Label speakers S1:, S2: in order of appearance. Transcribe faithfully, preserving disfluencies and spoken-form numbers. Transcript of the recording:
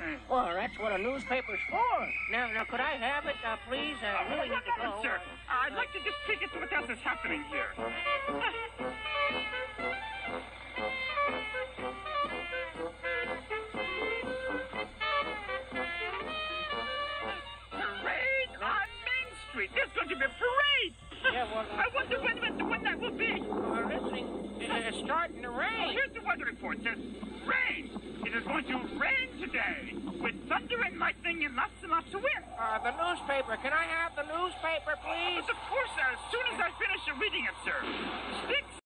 S1: Well, that's what a newspaper's for. Now, now, could I have it, uh, please? I
S2: Uh,
S1: really
S2: one
S1: need to
S2: moment,
S1: go.
S2: sir. I'd like to just take it to what else is happening here. Parade on Main Street. There's going to be a parade.
S1: Yeah, well, uh,
S2: I wonder when, when, when that will be.
S1: We're listening. It's starting to
S2: Oh,
S1: rain.
S2: here's the weather report. It says rain. It is going to rain today with thunder and lightning and lots and lots of wind.
S1: Uh, the newspaper. Can I have the newspaper, please?
S2: But of course, as soon as I finish reading it, sir. Sticks